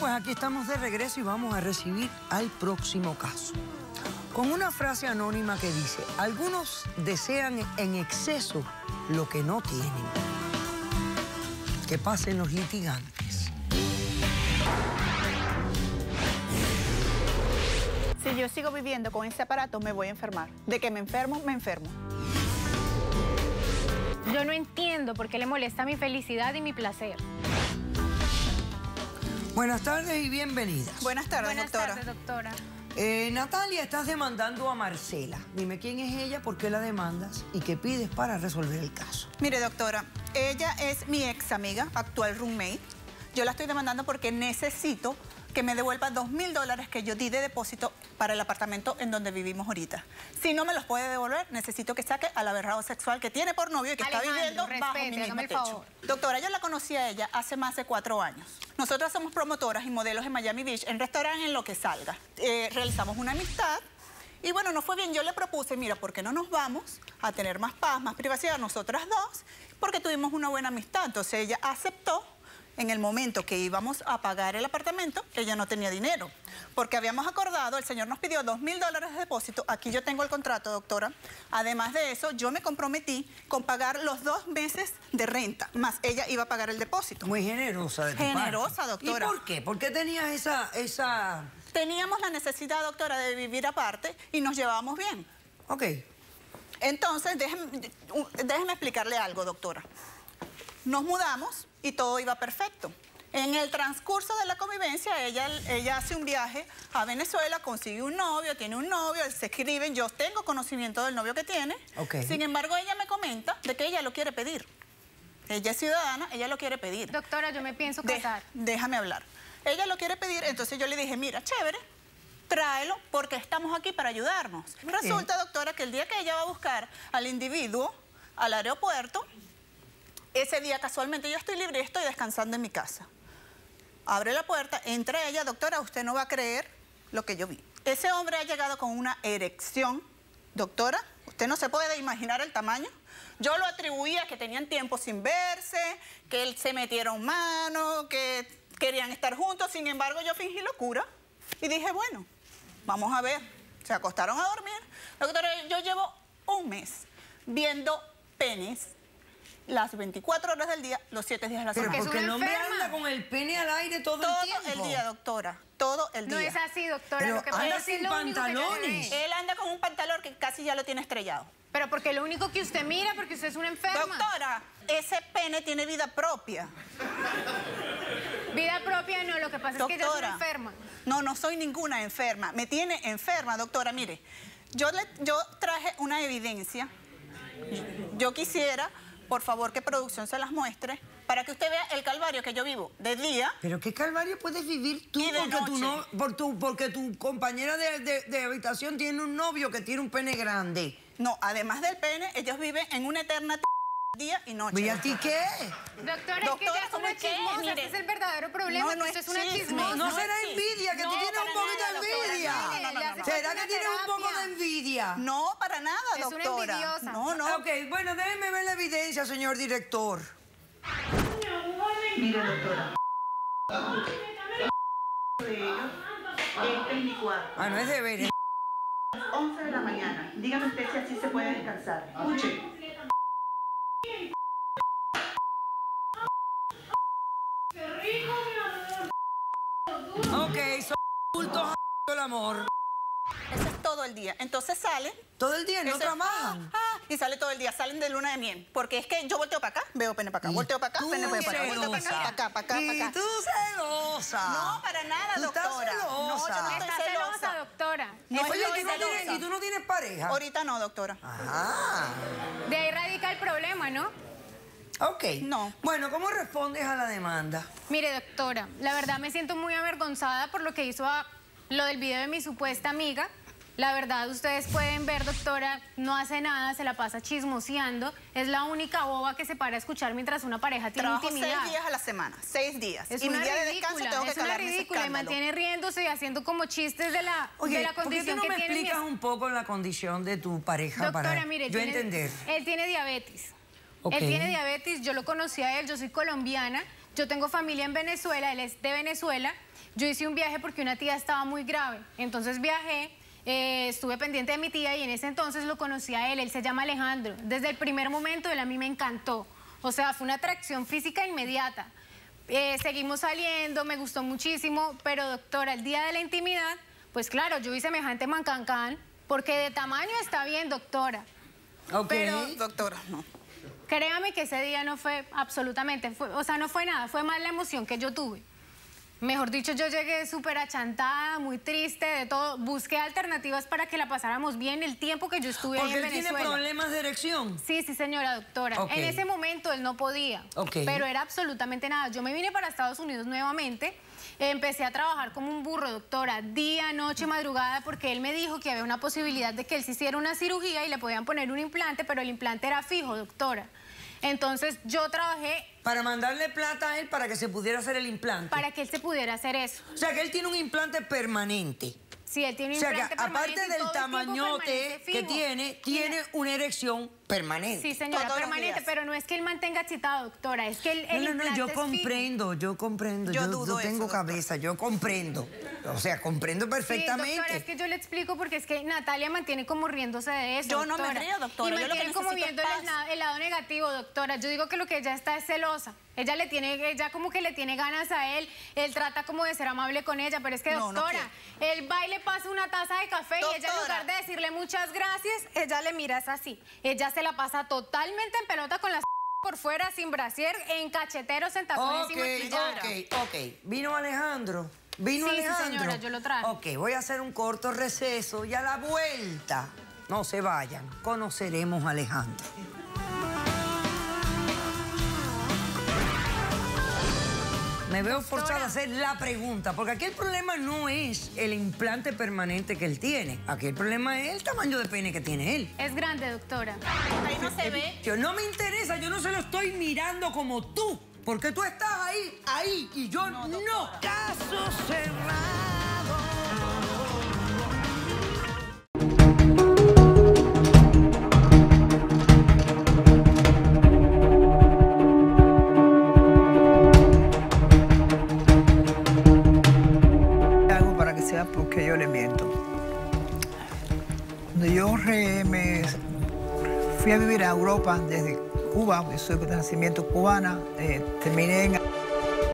pues aquí estamos de regreso y vamos a recibir al próximo caso. Con una frase anónima que dice: algunos desean en exceso lo que no tienen. Que pasen los litigantes. Si yo sigo viviendo con ese aparato, me voy a enfermar. De que me enfermo, me enfermo. Yo no entiendo por qué le molesta mi felicidad y mi placer. Buenas tardes y bienvenidas. Buenas tardes, doctora. Buenas tardes, doctora. Natalia, estás demandando a Marcela. Dime quién es ella, por qué la demandas y qué pides para resolver el caso. Mire, doctora, ella es mi ex amiga, actual roommate. Yo la estoy demandando porque necesito que me devuelva $2.000 que yo di de depósito para el apartamento en donde vivimos ahorita. Si no me los puede devolver, necesito que saque al aberrado sexual que tiene por novio y que está viviendo bajo mi mismo techo. Doctora, yo la conocí a ella hace más de 4 años. Nosotras somos promotoras y modelos en Miami Beach, en restaurante, en lo que salga. Realizamos una amistad y bueno, nos fue bien. Yo le propuse, mira, ¿por qué no nos vamos a tener más paz, más privacidad nosotras dos? Porque tuvimos una buena amistad. Entonces ella aceptó. En el momento que íbamos a pagar el apartamento, ella no tenía dinero. Porque habíamos acordado, el señor nos pidió $2.000 de depósito. Aquí yo tengo el contrato, doctora. Además de eso, yo me comprometí con pagar los 2 meses de renta. Más ella iba a pagar el depósito. Muy generosa de tu parte. Generosa, doctora. ¿Y por qué? ¿Por qué tenías esa...? Teníamos la necesidad, doctora, de vivir aparte y nos llevábamos bien. Ok. Entonces, déjeme explicarle algo, doctora. Nos mudamos y todo iba perfecto. En el transcurso de la convivencia, ella hace un viaje a Venezuela, consigue un novio, tiene un novio, se escriben, yo tengo conocimiento del novio que tiene. Okay. Sin embargo, ella me comenta de que ella lo quiere pedir. Ella es ciudadana, ella lo quiere pedir. Doctora, yo me pienso casar. Déjame hablar. Ella lo quiere pedir, entonces yo le dije, mira, chévere, tráelo porque estamos aquí para ayudarnos. Resulta, doctora, que el día que ella va a buscar al individuo al aeropuerto, ese día casualmente yo estoy libre y estoy descansando en mi casa. Abre la puerta, entra ella, doctora, usted no va a creer lo que yo vi. Ese hombre ha llegado con una erección, doctora, usted no se puede imaginar el tamaño. Yo lo atribuía a que tenían tiempo sin verse, que él se metieron mano, que querían estar juntos. Sin embargo, yo fingí locura y dije, bueno, vamos a ver. Se acostaron a dormir. Doctora, yo llevo un mes viendo penes las 24 horas del día, los 7 días de la semana. Pero porque el hombre anda con el pene al aire todo el tiempo. Todo el día, doctora. Todo el día. No es así, doctora. Pero lo que pasa anda es que sin lo único que pantalones. yo le- Él anda con un pantalón que casi ya lo tiene estrellado. Pero porque lo único que usted mira, porque usted es una enferma. Doctora, ese pene tiene vida propia. Vida propia no, lo que pasa es que ella es una enferma. No, no soy ninguna enferma. Me tiene enferma, doctora. Mire, yo traje una evidencia. Yo quisiera, por favor, que producción se las muestre para que usted vea el calvario que yo vivo de día. Pero ¿qué calvario puedes vivir tú Y de porque tu compañera de habitación tiene un novio que tiene un pene grande? No, además del pene, ellos viven en una eterna día y noche. ¿Y a ti qué? Doctora, es que ella es ¿cómo una qué? chismosa, Mire, ese es el verdadero problema, no, no que usted es es una chisme, chismosa. No será sí. envidia, que No, tú tienes para un poquito nada, de doctora, envidia. no. ¿Será que tienes un poco de envidia? No, para nada, Es una doctora. envidiosa. No. Ok, bueno, déjeme ver la evidencia, señor director. Mire, doctora. De ellos es 24. Ah, no es deber. ¿Eh? 11 de la mañana. Dígame usted si así se puede descansar. Escuche. Ok, son adultos el amor. Eso es todo el día. Entonces salen. Todo el día, no ese- trabajan. Y sale todo el día. Salen de luna de miel. Porque es que yo volteo para acá, veo pene para acá. Volteo para acá, Tú pene para acá. Volteo para celosa. acá, para acá, Y para acá. tú celosa. No, para nada, Tú estás doctora. celosa. No, yo no estoy Está celosa, doctora. No Oye, estoy celosa. ¿y tú no tienes pareja? Ahorita no, doctora. Ajá. De ahí radica el problema, ¿no? Ok. No. Bueno, ¿cómo respondes a la demanda? Mire, doctora, la verdad me siento muy avergonzada por lo que hizo lo del video de mi supuesta amiga. La verdad, ustedes pueden ver, doctora, no hace nada, se la pasa chismoseando. Es la única boba que se para a escuchar mientras una pareja tiene Trabajo intimidad. 6 días a la semana. 6 días. Es y mi una día de descanso ridícula, tengo que es una calarme ese ridícula y escándalo. mantiene riéndose y haciendo como chistes de la Oye, ¿por qué tú condición no que me tiene mi explicas un poco la condición de tu pareja Doctora, para mire, yo entender? Él tiene diabetes. Ok. Él tiene diabetes, yo lo conocí a él, yo soy colombiana, yo tengo familia en Venezuela, él es de Venezuela, yo hice un viaje porque una tía estaba muy grave. Entonces viajé, estuve pendiente de mi tía y en ese entonces lo conocí a él. Él se llama Alejandro. Desde el primer momento él a mí me encantó. O sea, fue una atracción física inmediata. Seguimos saliendo, me gustó muchísimo, pero doctora, el día de la intimidad, pues claro, yo vi semejante mancancán, porque de tamaño está bien, doctora. Ok. Pero, doctora, no. Créame que ese día no fue absolutamente, o sea, no fue nada, fue más la emoción que yo tuve. Mejor dicho, yo llegué súper achantada, muy triste, de todo. Busqué alternativas para que la pasáramos bien el tiempo que yo estuve ahí en Porque él Venezuela. tiene problemas de erección. Sí, sí, señora doctora. Ok. En ese momento él no podía, pero era absolutamente nada. Yo me vine para Estados Unidos nuevamente, empecé a trabajar como un burro, doctora, día, noche, madrugada, porque él me dijo que había una posibilidad de que él se hiciera una cirugía y le podían poner un implante, pero el implante era fijo, doctora. Entonces yo trabajé... Para mandarle plata a él para que se pudiera hacer el implante. Para que él se pudiera hacer eso. O sea, que él tiene un implante permanente. Sí, él tiene un O sea, implante que aparte permanente y del todo el tiempo tamañote permanece que fijo. tiene una erección permanente. Sí, señora, Todos los permanente, días. pero no es que él mantenga excitado, doctora, es que el No, implante yo es comprendo, yo comprendo. Yo dudo tengo eso, doctora. cabeza, yo comprendo. O sea, comprendo fijo. Sí, perfectamente. doctora, es que yo le explico porque es que Natalia mantiene como riéndose de eso, Yo no me doctora. río, doctora, Y yo lo que mantiene como necesito es viendo paz. el lado negativo, doctora. Yo digo que lo que ella está es celosa. Ella como que le tiene ganas a él. Él trata como de ser amable con ella, pero es que, No, no doctora, él va y le pasa una taza de café y ella en Doctora. lugar de decirle muchas gracias, ella le mira es así. Ella se la pasa totalmente en pelota con las por fuera, sin brasier, en cacheteros, en tacones y maquillada. Ok. ¿Vino Alejandro? ¿Vino Sí, sí, Alejandro? señora, yo lo traje. Ok, voy a hacer un corto receso y a la vuelta, no se vayan, conoceremos a Alejandro. Me veo forzada a hacer la pregunta, porque aquí el problema no es el implante permanente que él tiene. Aquí el problema es el tamaño de pene que tiene él. Es grande, doctora. Ahí no se ve. Yo no me interesa, yo no se lo estoy mirando como tú, porque tú estás ahí, y yo no. Caso cerrado. Algo para que sea porque yo le miento. Cuando yo me fui a vivir a Europa desde Cuba, yo soy de nacimiento cubana, terminé en